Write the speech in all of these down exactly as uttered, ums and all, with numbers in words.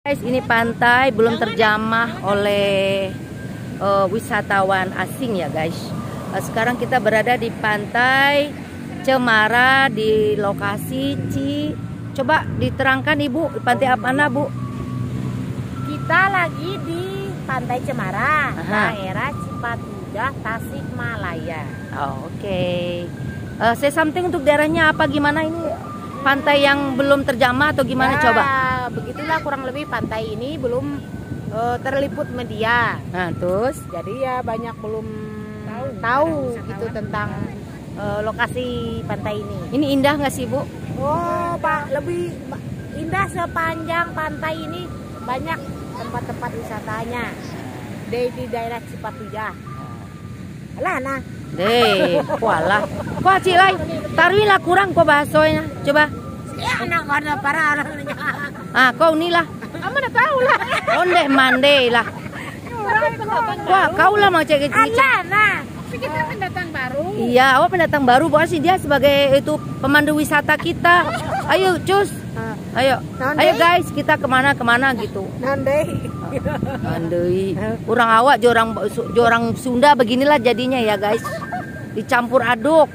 Guys, ini pantai belum terjamah oleh uh, wisatawan asing ya guys. Uh, sekarang kita berada di pantai Cemara di lokasi Ci. Coba diterangkan Ibu, pantai apa mana Bu? Kita lagi di Pantai Cemara, Aha. daerah Cipatujah, Tasikmalaya. Oh, Oke. Okay. Uh, say something untuk daerahnya apa gimana ini? Pantai yang belum terjamah atau gimana Ya, coba? Begitulah kurang lebih pantai ini belum uh, terliput media. Nah, terus Jadi ya banyak belum tahu, tahu gitu tentang uh, lokasi pantai ini. ini indah nggak sih Bu? Oh, Pak, lebih indah sepanjang pantai ini, banyak tempat-tempat wisatanya di, di daerah Cipatujah. Lah nah. Deh, walah. Kok cilai? Taruhilah kurang kok bahasonya. Coba. Ya, anak warna para orangnya. Ah, kau nih lah. Kamu udah tahu lah. Onde mande lah. Wah, kau lah mau cek itu. Alah, nah. Kita pendatang baru. Iya, awak pendatang baru. Pokoknya sih dia sebagai itu pemandu wisata kita. Ayo, cus. Ayo, ayo guys, kita kemana kemana gitu. Nandai. Andai, orang awak jorang jorang Sunda beginilah jadinya ya guys. Dicampur aduk.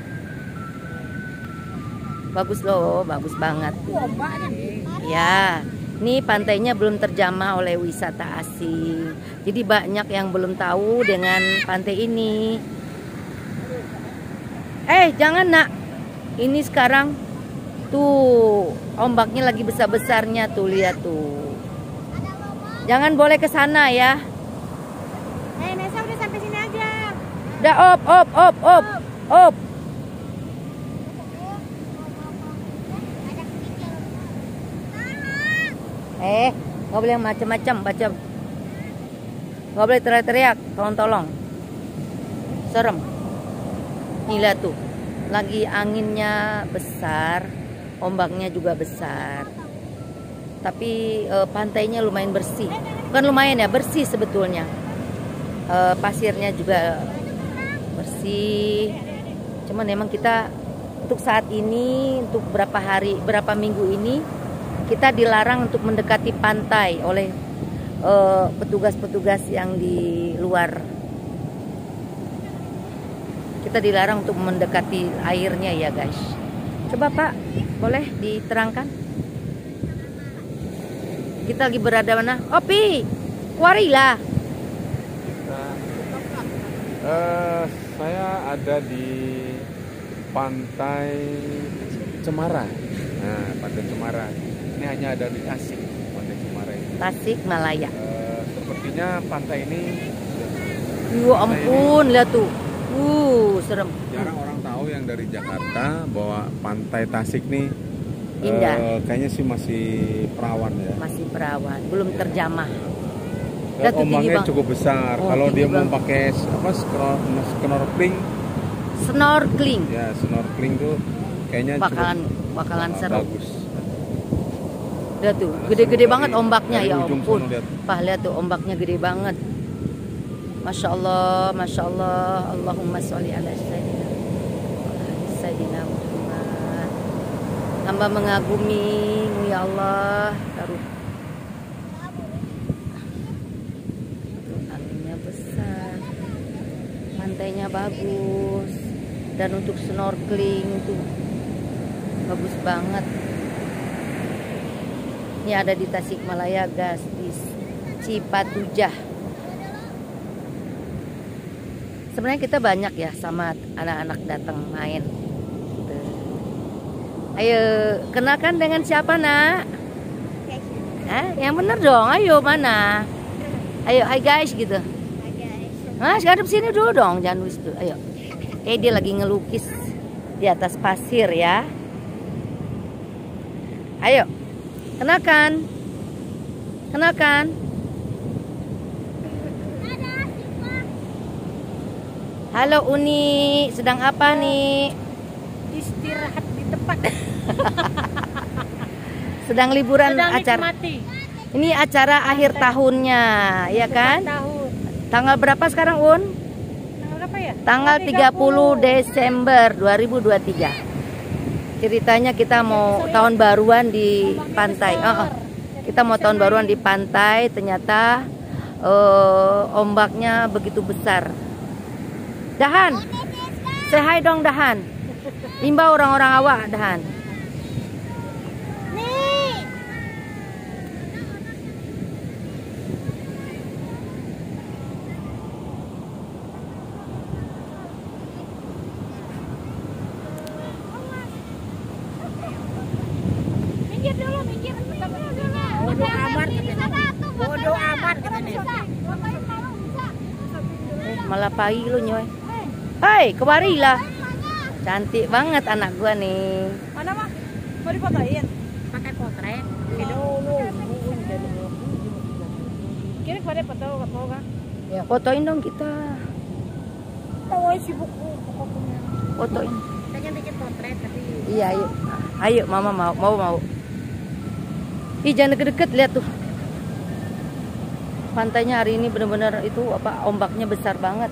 Bagus loh, bagus banget. Ya, ini pantainya belum terjamah oleh wisata asing. Jadi banyak yang belum tahu dengan pantai ini. Eh, jangan nak. Ini sekarang tuh ombaknya lagi besar-besarnya tuh, lihat tuh. Jangan boleh ke sana ya. Eh, Nesa udah sampai sini aja. Udah op op op op op. Eh, nggak boleh macam-macam baca. Nggak boleh teriak-teriak, tolong-tolong. Serem. Gila tuh. Lagi anginnya besar, ombaknya juga besar. Tapi e, pantainya lumayan bersih. Bukan lumayan ya, bersih sebetulnya. E, pasirnya juga bersih. Cuman memang kita untuk saat ini, untuk berapa hari, berapa minggu ini, kita dilarang untuk mendekati pantai oleh petugas-petugas yang di luar. Kita dilarang untuk mendekati airnya ya guys. Coba Pak, boleh diterangkan? Kita lagi berada mana? Opi, kuarilah. Uh, saya ada di Pantai Cemara. Nah, Pantai Cemara. Ini hanya ada di Tasik, Pantai Cemara ini. Tasikmalaya. Uh, sepertinya pantai ini. Ya ampun, lihat tuh. Uh, serem. Jarang orang tahu yang dari Jakarta bahwa Pantai Tasik nih indah. Uh, kayaknya sih masih perawan ya. Masih perawan, belum terjamah. Dan ombaknya cukup besar. Oh, kalau dia bang. mau pakai apa snorkeling, snorkeling. Ya, snorkeling tuh kayaknya bakalan cukup, bakalan uh, seru. Bagus. Lihat tuh, gede-gede banget ombaknya ya ampun. Pah, lihat tuh ombaknya gede banget. Masya Allah, Masya Allah. Allahumma sholli ala sayyidina Sayyidina Muhammad. Hamba mengagumi ya Allah. Taruh. Anginnya besar. Pantainya bagus. Dan untuk snorkeling tuh bagus banget. Ini ada di Tasikmalaya guys, di Cipatujah. Sebenarnya kita banyak ya sama anak-anak datang main. Gitu. Ayo, kenalkan dengan siapa nak? Eh, yang bener dong. Ayo mana? Ayo, hai guys gitu. Hai guys. Mas, ngadep sini dulu dong, jangan wis tuh. Ayo. Eh, dia lagi ngelukis di atas pasir ya. Ayo. Kenalkan. Kenalkan. Halo Uni, sedang apa nih? Istirahat di tempat. Sedang liburan Sedang acara. nikmati. Ini acara akhir tahunnya, ya kan? Tahun. Tanggal berapa sekarang, Un? Tanggal apa ya? Tanggal tiga puluh Desember dua ribu dua puluh tiga. Ceritanya kita mau tahun baruan di pantai. Oh, oh. Kita mau tahun baruan di pantai, ternyata uh, ombaknya begitu besar. Dahan, say hi dong Dahan. Imbau orang-orang awak Dahan. Nih. Minggir dulu, minggir. Bodoh amat katanya. Bodoh amat katanya. Malah pagi lu nyoy. Hai, kemari lah. Cantik banget anak gua nih. Mana mah? Mau difotoin? Pakai potret. Kira pada foto foto kan? Ya, fotoin dong kita. Oh, sibuk pokoknya. Fotoin. Pengen bikin potret tapi Iya, ayo. Ayo, mama mau, mau mau. Ih, jangan deket-deket, lihat tuh. Pantainya hari ini benar-benar itu apa ombaknya besar banget.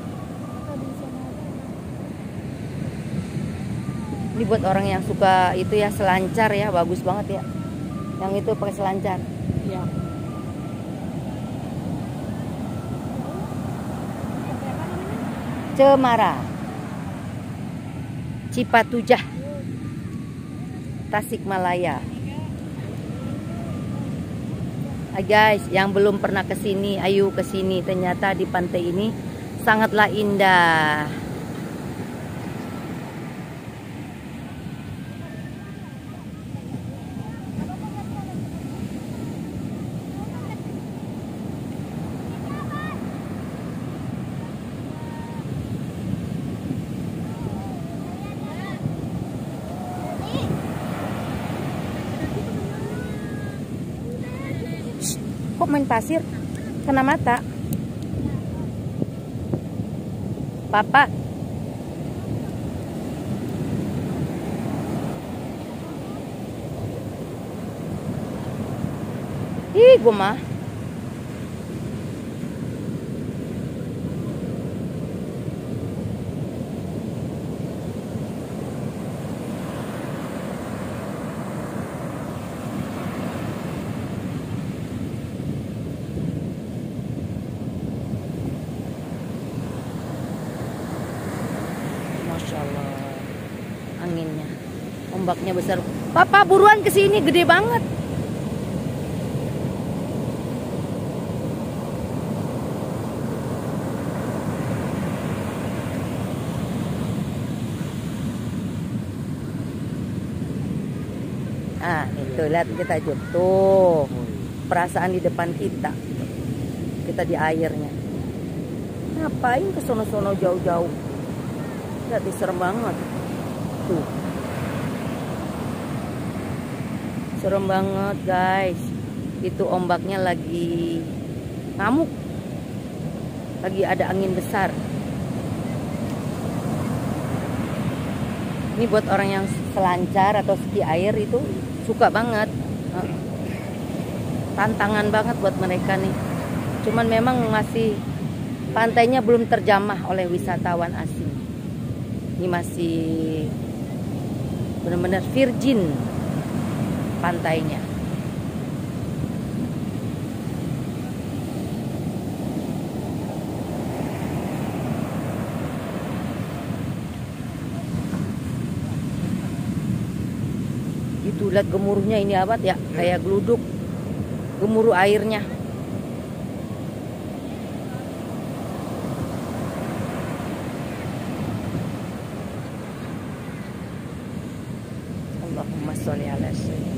Ini buat orang yang suka itu ya selancar ya, bagus banget ya. Yang itu pakai selancar. iya. Cemara, Cipatujah, Tasikmalaya. Ah guys, yang belum pernah ke sini, ayo ke sini. Ternyata di pantai ini sangatlah indah. Kok main pasir? Kena mata. Papa. Ih, gue mah. Masya Allah, anginnya, ombaknya besar. Papa buruan ke sini, gede banget. Ah, itu lihat kita aja tuh, perasaan di depan kita, kita di airnya. Ngapain ke sono-sono jauh-jauh? Lihat, serem banget. Tuh. Serem banget, guys. Itu ombaknya lagi ngamuk. Lagi ada angin besar. Ini buat orang yang selancar atau ski air itu suka banget. Tantangan banget buat mereka nih. Cuman memang masih pantainya belum terjamah oleh wisatawan asing. Ini masih benar-benar virgin pantainya. Itu lihat gemuruhnya ini apa ya, kayak geluduk. Gemuruh airnya. Allahumma sholli ala sayyidina.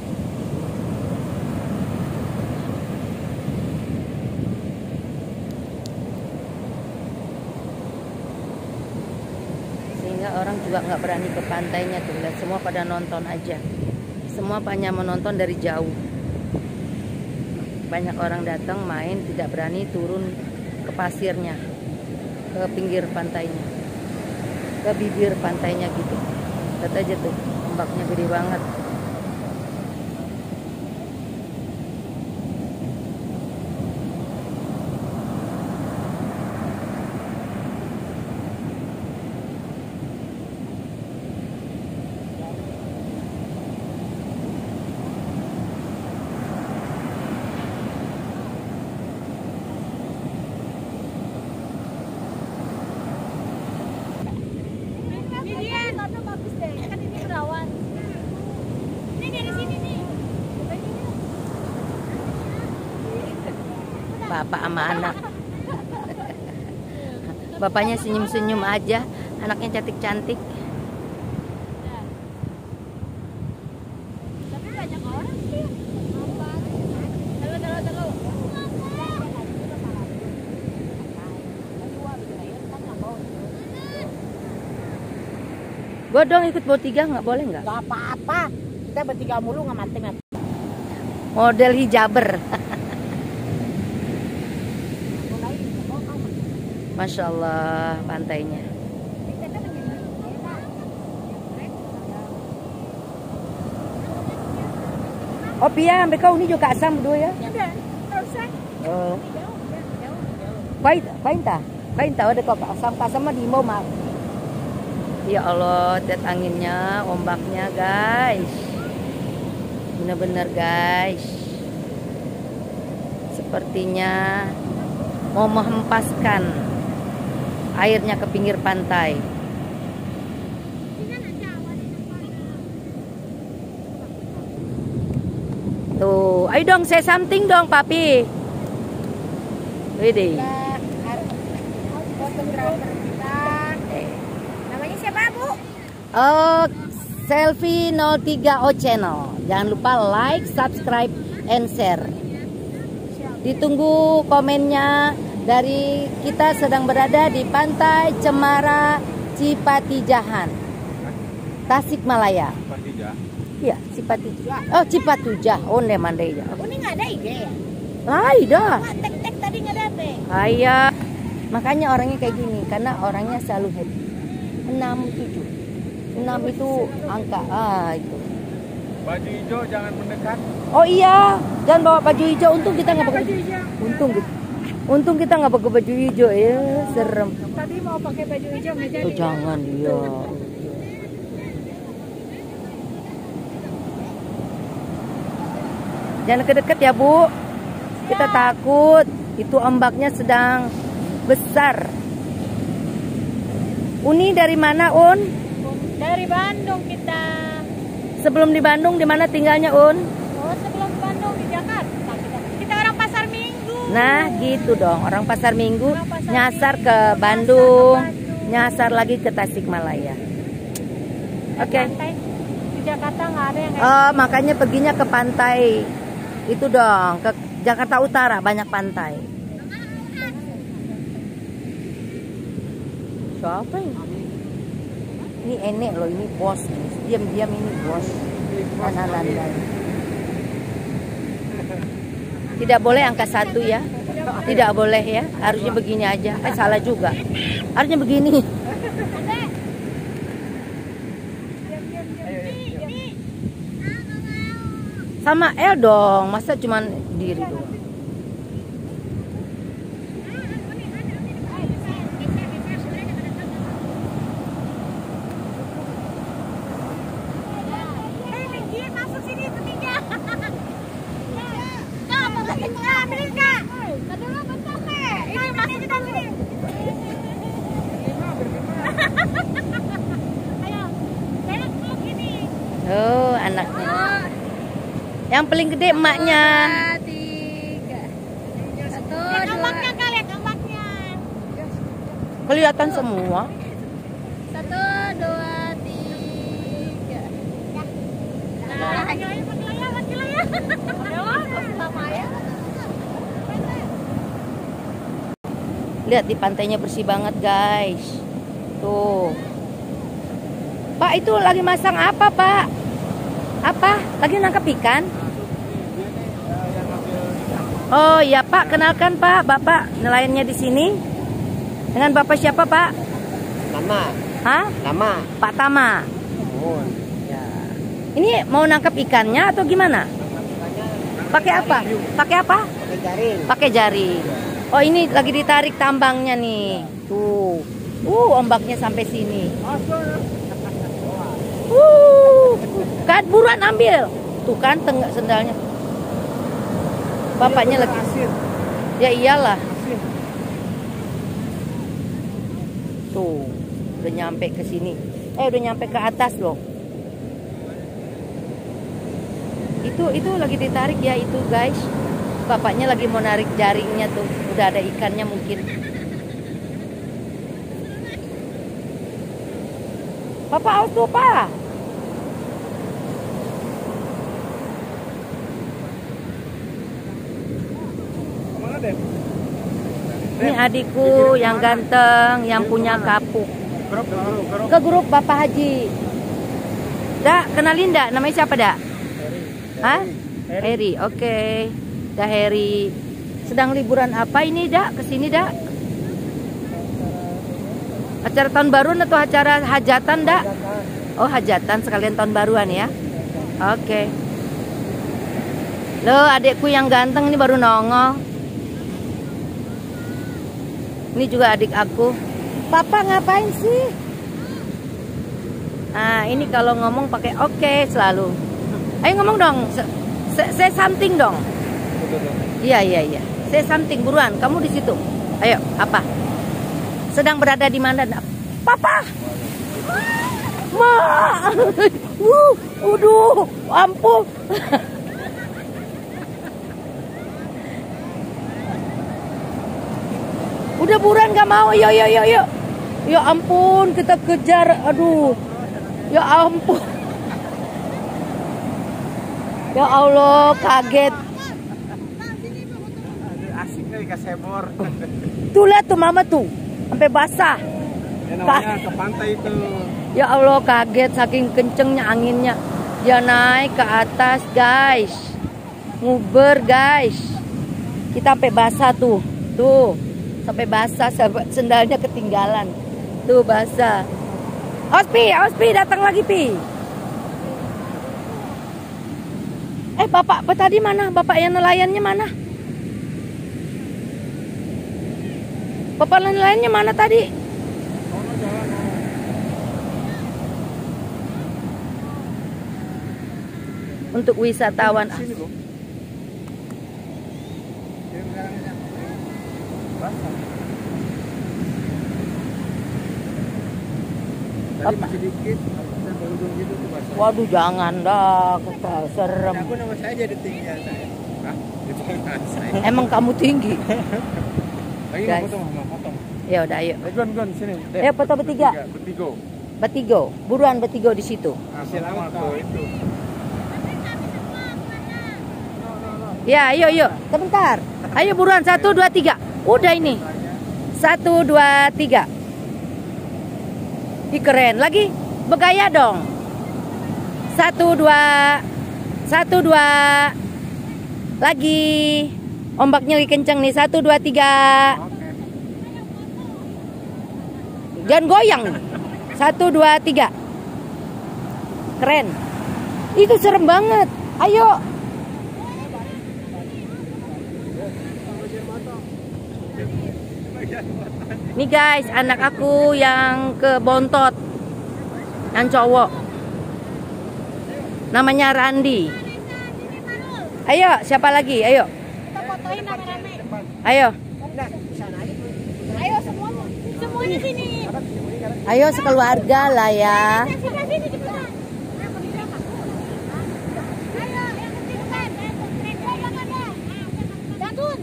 Sehingga orang juga nggak berani ke pantainya tuh, lihat semua pada nonton aja. Semua hanya menonton dari jauh. Banyak orang datang main, tidak berani turun ke pasirnya, ke pinggir pantainya, ke bibir pantainya gitu. Lihat aja tuh, ombaknya gede banget. bapak sama anak. Bapaknya senyum-senyum aja, anaknya cantik-cantik. Tapi banyak orang sih. Halo, halo, halo. Gua dong ikut bertiga nggak boleh nggak? Gak apa-apa. Kita bertiga mulu nggak mati-mati. Model hijaber. Masya Allah pantainya. Oh Pia, sampai kau ini juga asam berdua ya? Ya udah, nggak usah. Oh, Jauh, jauh, jauh. paint, paint tak? Paint tak ada kau asam, asam mah di mau mak. Ya Allah, lihat anginnya, ombaknya guys. Bener-bener guys. Sepertinya mau menghempaskan airnya ke pinggir pantai. Tuh, ayo dong say something dong papi. Widih. Fotografer kita. Namanya siapa, Bu? Oh, Selfie nol tiga O Channel. Jangan lupa like, subscribe, and share. Ditunggu komennya. Dari kita sedang berada di Pantai Cemara Cipatujah, Tasikmalaya. Cipatujah. Iya, Cipatujah. Oh, Cipatujah. Oh, ne mandai ya. Oh, ini nggak ada I G ya? Lai dah. Wah, tek-tek tadi nggak dapet. Ayah. Makanya orangnya kayak gini, karena orangnya selalu happy. enam tujuh. enam itu angka. Ah, itu. Baju hijau jangan mendekat. Oh iya, jangan bawa baju hijau. Untung kita nggak pakai baju hijau. Untung gitu. Untung kita nggak pakai baju hijau ya, serem. Tadi mau pakai baju hijau nggak jadi. Oh, jangan dia. Jangan deket-deket ya Bu. Kita takut. Itu ombaknya sedang besar. Uni dari mana Un? Dari Bandung kita. Sebelum di Bandung di mana tinggalnya Un? Oh, sebelum Bandung di Jakarta kita. Kita orang Pasar Minggu. Nah gitu dong, orang Pasar Minggu Orang Pasar nyasar Minggu, ke nyasar Bandung, ke Bandung. nyasar lagi ke Tasikmalaya. Oke. Okay. Pantai di Jakarta nggak ada yang kayak Oh, makanya perginya ke pantai itu dong, ke Jakarta Utara banyak pantai. Siapa ini? Ini enek loh, ini bos. Diam-diam ini bos. Anak-anak. Tidak boleh angka satu ya. Tidak boleh ya. Harusnya begini aja. Eh salah juga. Harusnya begini. Sama L dong. Masa cuman diri doang. Oh, anaknya. Yang paling gede emaknya. tiga. Satu, dua. Ombaknya kali, ombaknya. Kelihatan semua. Satu, dua, tiga. Nah, ayo, ayo, pakai layar, pakai layar. Sama ya. Lihat di pantainya bersih banget, guys. Tuh. Pak, itu lagi masang apa, Pak? Apa? Lagi nangkap ikan? Oh iya Pak, kenalkan Pak, Bapak nelayannya di sini. Dengan Bapak siapa Pak? Nama. Hah? Nama. Pak Tama. Oh. Ya. Ini mau nangkap ikannya atau gimana? Pakai apa? Pakai apa? Pakai jaring. Pakai jaring. Oh ini lagi ditarik tambangnya nih. Tuh. Uh, ombaknya sampai sini. Uh, kan buruan ambil. Tuh kan tenggak sendalnya. Bapaknya lagi. Ya iyalah. Tuh, udah nyampe ke sini. Eh, udah nyampe ke atas loh. Itu itu lagi ditarik ya itu, guys. Bapaknya lagi mau narik jaringnya tuh. Udah ada ikannya mungkin. Papa, awas tuh, Pak. Kemana, Den? Ini adikku yang ganteng, yang punya kapuk. Grup, grup, grup. Ke grup Bapak Haji. Dak, kenalin dak? Namanya siapa dak? Hah? Heri, oke. Dah Heri. Sedang liburan apa ini dak? Kesini dak? Acara tahun baruan atau acara hajatan dak? Oh hajatan sekalian tahun baruan ya. Oke. Loh adikku yang ganteng ini baru nongol. Ini juga adik aku. Papa ngapain sih? Nah ini kalau ngomong pakai oke okay selalu. Ayo ngomong dong. Say something dong. Iya iya iya. Say something buruan. Kamu di situ. Ayo apa? Sedang berada di mana? Papa. Ma. Wuh, waduh, ampun. Udah buruan gak mau. Yo yo yo yo. Ya ampun, kita kejar. Aduh. Ya ampun. Ya Allah, kaget. Asiknya dikasih hebor. Tuh lihat tuh mama tuh. Sampai basah. Ya namanya ke pantai itu. Ya Allah, kaget saking kencengnya anginnya. Dia naik ke atas, guys. Nguber, guys. Kita sampai basah tuh. Tuh. Sampai basah, sendalnya ketinggalan. Tuh basah. Awas Pi, awas Pi, datang lagi Pi. Eh bapak, tadi mana? Bapak yang nelayannya mana? Bapak nelayannya mana tadi? Untuk wisatawan. Tadi masih dikit, gitu tuh basah. Waduh jangan dah, serem. Aku nama saya jadi tinggi ya saya. Hah? Itu kan saya. Emang kamu tinggi? Lagi mau Guys. potong, mau potong. Ya udah ayo. Eh, Gon, Gon, sini. Dek. Ayo foto bertiga. Bertigo. Betigo, buruan betigo di situ. Hasil awal tuh itu. Ya, ayo, ayo. Sebentar. Ayo buruan, satu, dua, tiga. Udah ini. Satu, dua, tiga. Ih, keren. Lagi, bergaya dong. Satu, dua. Satu, dua. Lagi. Ombaknya lagi kenceng nih. Satu, dua, tiga. Jangan goyang. Satu, dua, tiga. Keren. Itu serem banget. Ayo. Nih guys, anak aku yang ke Bontot, yang cowok, namanya Randi. Ayo, siapa lagi? Ayo. Kita fotoin rame-rame. Ayo. Ayo semua, semuanya sini. Ayo sekeluarga lah ya. Sini, sini, cepetan. Ayo, yang penting kan. Datun.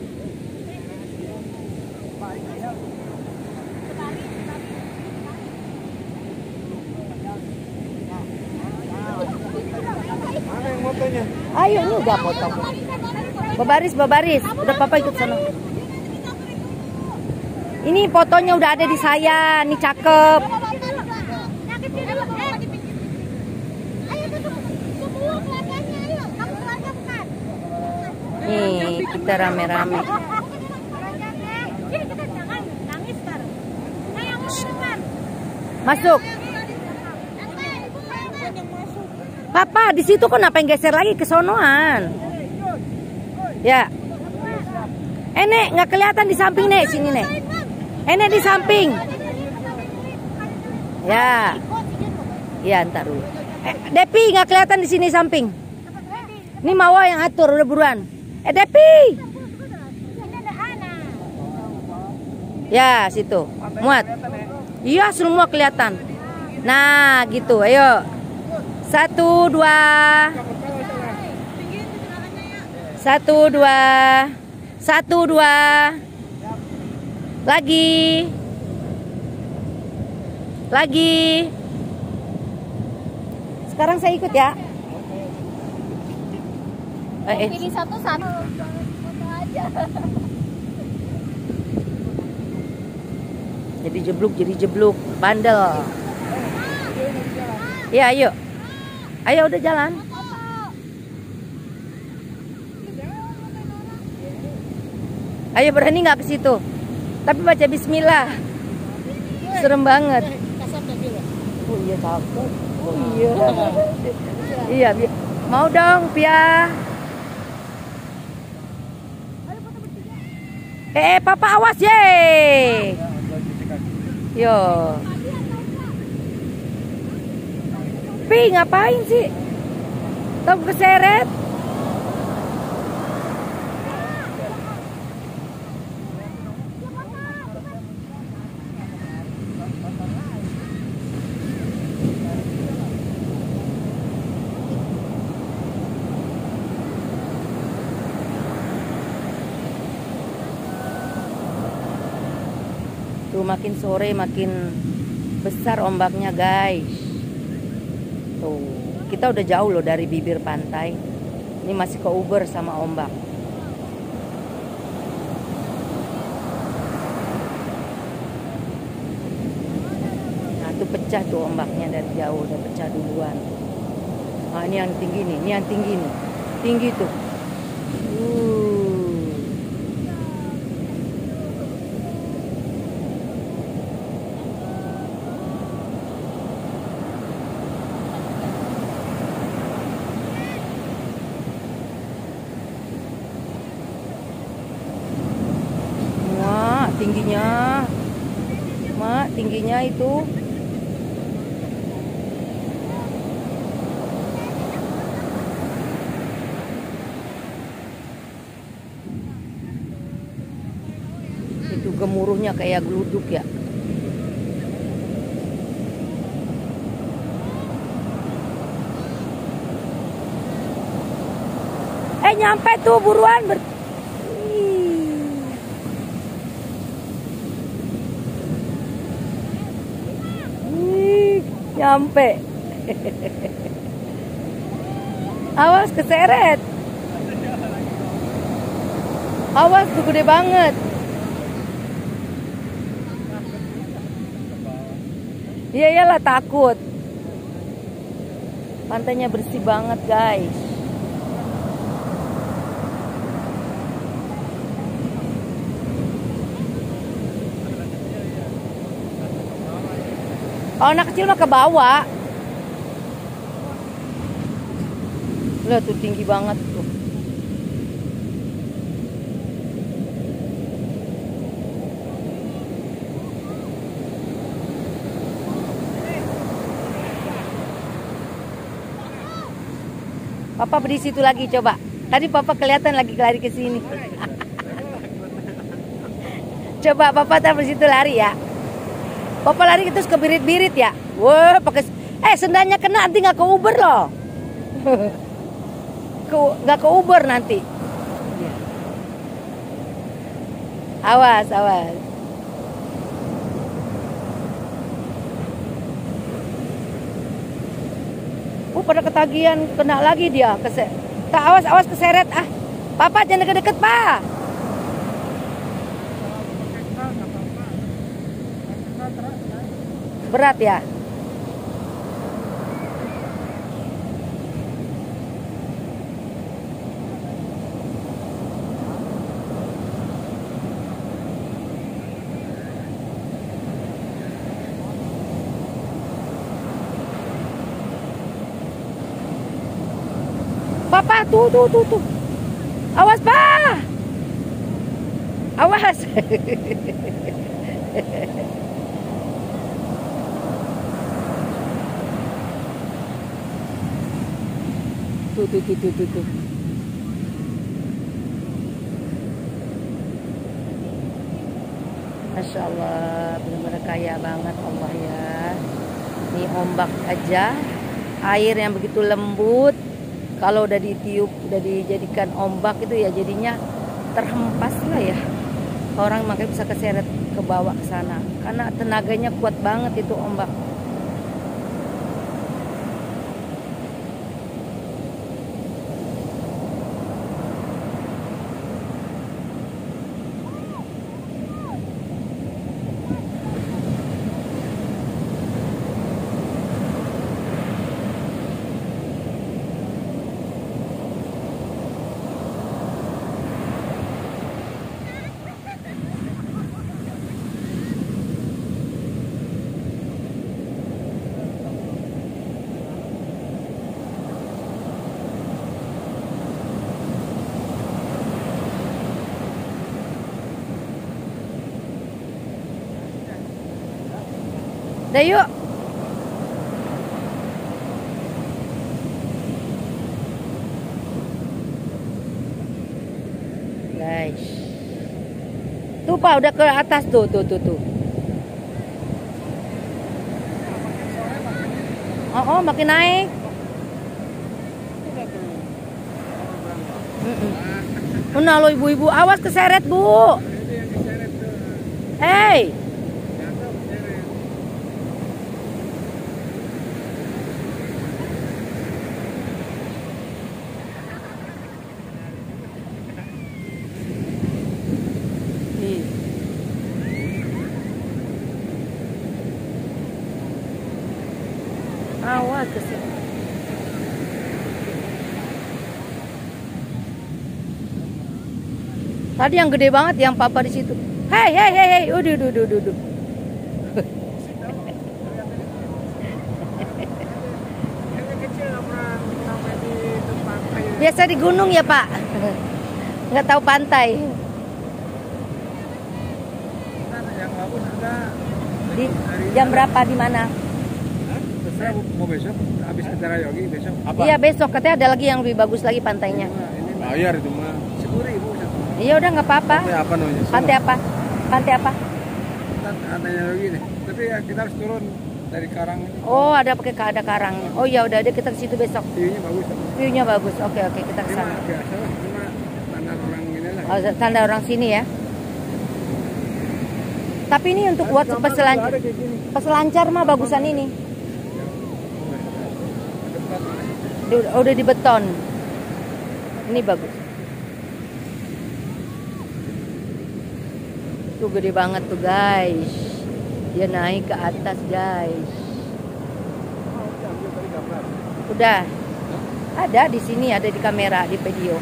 Mana yang motonya? Ayo, ini udah potong. Babaris, babaris. Udah papa ikut sana. Ini fotonya udah ada di saya. Nih cakep. Nih, kita rame-rame. Masuk. Papa, di situ kok ngapain geser lagi ke sonoan? Ya. Eh, Nek, nggak kelihatan di samping, Nek. Sini, Nek. Eh, Nek, di samping. Ya. Ya, ntar dulu. Eh, Depi, nggak kelihatan di sini samping. Ini Mawa yang atur, udah buruan. Eh, Depi. Ya, situ. Muat. Iya, semua kelihatan. Nah, gitu. Ayo. Satu, dua. Satu, dua. Satu, dua. Lagi. Lagi. Sekarang saya ikut ya. Eh, eh. Pilih satu satu. Foto aja. Jadi jeblok, jadi jeblok. Bandel. Ya, ayo. Ayo udah jalan. Ayo, berani nggak ke situ? Tapi baca bismillah. Serem banget. Oh iya takut. Oh iya. Iya, bi- mau dong, Pia. Eh, papa awas ye. Yo. Pi, ngapain sih? Tahu keseret? Tuh makin sore makin besar ombaknya guys. Tuh kita udah jauh loh dari bibir pantai. Ini masih ke Uber sama ombak. Nah tuh pecah tuh ombaknya dari jauh, udah pecah duluan. Nah ini yang tinggi nih, ini yang tinggi nih, tinggi tuh. Uh. Tingginya, mak, tingginya itu. Itu gemuruhnya kayak geluduk ya. Eh nyampe tuh buruan ber Nyampe. Awas keseret. Awas tuh gede banget. Iya iyalah takut. Pantainya bersih banget guys. Oh, anak kecil mah ke bawah. Lihat tuh tinggi banget tuh. Papa beri situ lagi coba. Tadi papa kelihatan lagi lari ke sini. Coba papa taruh situ lari ya. Papa lari terus ke birit-birit ya. Wah, pakai eh sendalnya kena nanti nggak ke Uber loh. Ke nggak ke Uber nanti. Awas, awas. Oh, pada ketagihan kena lagi dia. Kese tak awas, awas keseret ah. Papa jangan deket-deket, Pak. Berat ya? Papa tuh tuh tuh tuh. Awas, Pak. Awas. Tuh, tuh, tuh, tuh, tuh, tuh. Masya Allah, benar-benar kaya banget Allah ya. Ini ombak aja, air yang begitu lembut. kalau udah ditiup, udah dijadikan ombak itu ya jadinya terhempas lah ya. Orang makanya bisa keseret ke bawah ke sana karena tenaganya kuat banget itu ombak. Dah yuk. Guys. Tuh Pak udah ke atas tuh tuh tuh tuh. Oh, oh makin naik. Mm-mm. Nah lo ibu-ibu awas keseret Bu. Hey. Awas ke sini. Tadi yang gede banget yang papa di situ. Hei hei hei hei, udah udah udah udah. Biasa di gunung ya Pak, nggak tahu pantai. Di jam berapa di mana? Mau besok habis acara yogi besok. Apa? Iya besok katanya ada lagi yang lebih bagus lagi pantainya. Ini bayar itu mah. Sepuluh ribu. Iya udah nggak apa-apa. Pantai apa namanya? Pantai apa? Pantai apa? Pantainya yogi nih. Tapi ya kita harus turun dari karang. Oh ada pakai ada karangnya. Oh ya udah deh kita ke situ besok. View-nya bagus. View-nya bagus. Oke oke kita ke sana. Biasa lah, cuma tanda orang ini lah. Oh, tanda orang sini ya. Tapi ini untuk buat peselancar. Peselancar mah bagusan ini. Udah, udah di beton. Ini bagus. Tuh gede banget tuh guys. Dia naik ke atas guys. Udah. Ada di sini, ada di kamera, di video.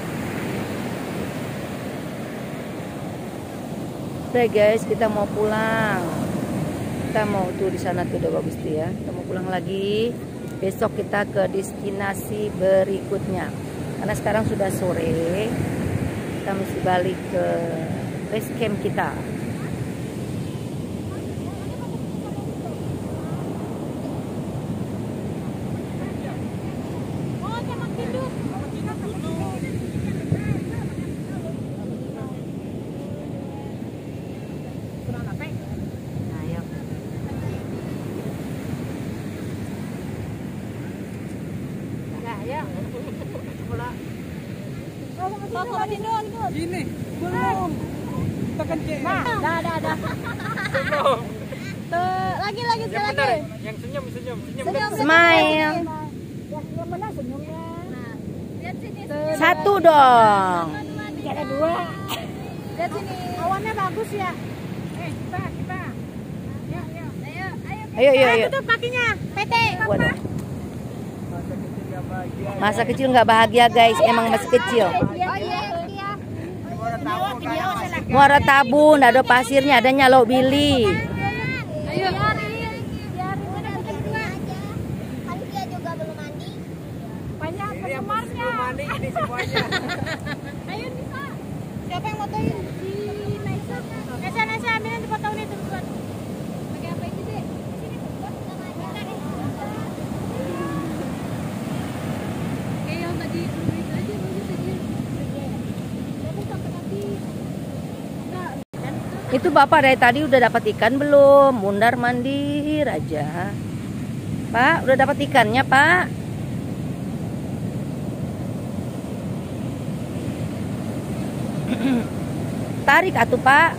Udah guys, kita mau pulang. Kita mau tuh di sana tuh udah bagus tuh ya. Kita mau pulang lagi. Besok kita ke destinasi berikutnya. Karena sekarang sudah sore. Kita mesti balik ke base camp kita. Ini belum. Kita kencing. Nah, dah dah dah. Belum. Tuh, lagi lagi sekali lagi. Yang senyum senyum senyum. Smile. Yang yang mana senyumnya? Nah, lihat sini. Satu dong. Ada dua. Lihat sini. Awannya bagus ya. Eh, kita kita. Yuk, yuk. Ayo, ayo. Ayo, ayo, ayo. Tutup kakinya. Pete. Waduh. Masa kecil nggak bahagia guys, emang masih kecil. Oh iya. Muara Tabu, nggak ada pasirnya, adanya Laut Bili. Ayo. Kan dia juga belum mandi. Banyak penggemarnya. Mandi ini semuanya. Ayo bisa. Siapa yang motoin? Si Naisa. Naisa, Naisa, ambilin di foto ini teman-teman. Pakai apa itu deh? Sini buat bentar deh. Kayak yang tadi itu aja bagus aja. Tapi sampai nanti. Itu Bapak dari tadi udah dapat ikan belum? Mundar mandir aja. Pak, udah dapat ikannya Pak? Tarik atuh Pak.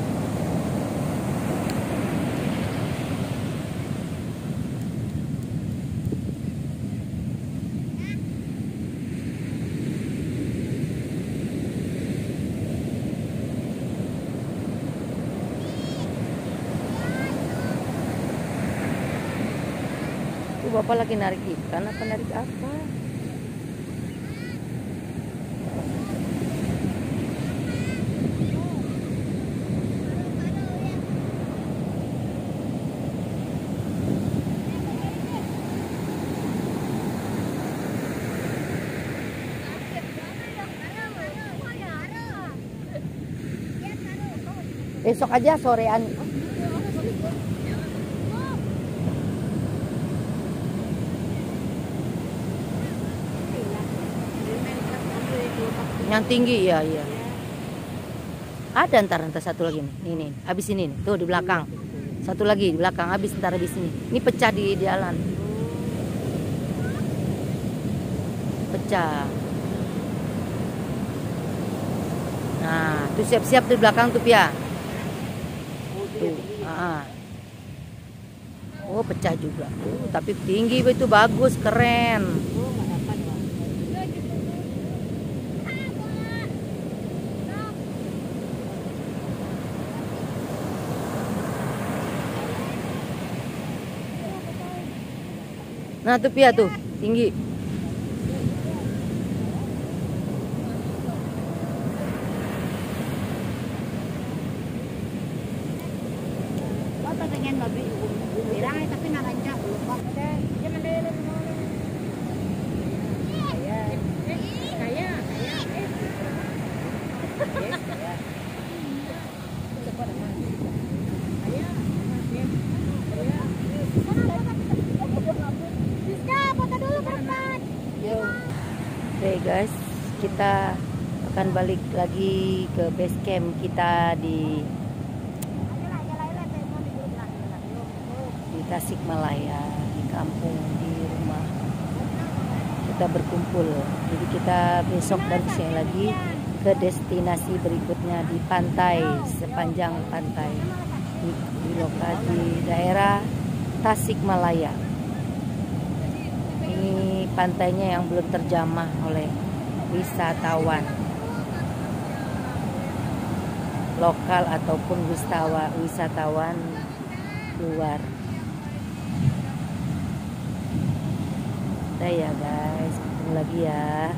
Tuh Bapak lagi narik ikan apa narik apa? Besok aja sorean. Yang tinggi ya, iya. Ada ntar ntar satu lagi nih. Ini, nih. Habis ini nih. Tuh di belakang. Satu lagi di belakang habis ntar habis ini. Ini pecah di jalan. Pecah. Nah, tuh siap-siap di belakang tuh Pia. Tuh, ah. Oh, pecah juga. Uh, tapi tinggi itu bagus, keren. Nah, tuh Pia tuh, tinggi. Pengen babi birang tapi narancak belum pakai. Jangan deh lebih mau. Kaya. Kaya, kaya. Yes, kaya. Cepat aman. Kaya. Kaya. Bisa, foto dulu ke depan. Yo. Oke guys, kita akan balik lagi ke base camp kita di Tasikmalaya, di kampung, di rumah kita berkumpul. Jadi kita besok dan kesini lagi ke destinasi berikutnya di pantai, sepanjang pantai di, di lokasi daerah Tasikmalaya. Ini pantainya yang belum terjamah oleh wisatawan lokal ataupun wisatawan wisatawan luar. Udah ya guys, ketemu lagi ya.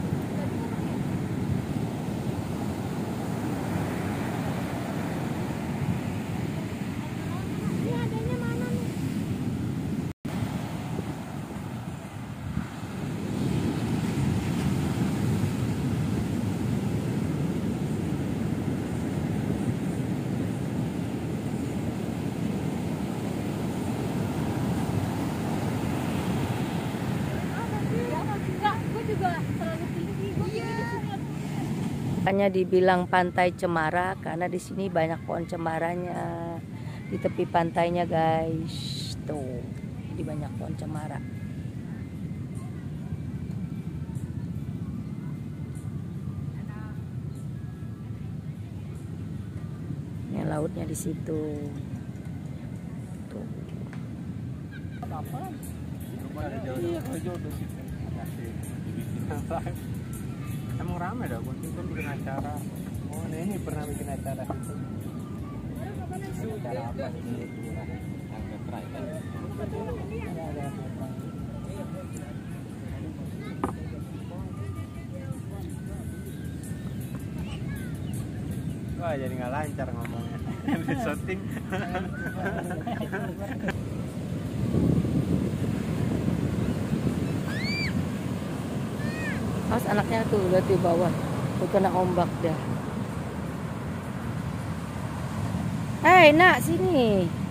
Hanya dibilang pantai cemara karena di sini banyak pohon cemaranya di tepi pantainya guys. Tuh, jadi banyak pohon cemara. Ini lautnya di situ. Tuh. Emang ramai dah, gue kan bikin acara. Oh, ini pernah bikin acara itu. Acara apa ini? Agak try kan? Wah, jadi nggak lancar ngomongnya. Di syuting. Mas anaknya tuh udah di bawah, tuh kena ombak dah. Hei nak sini.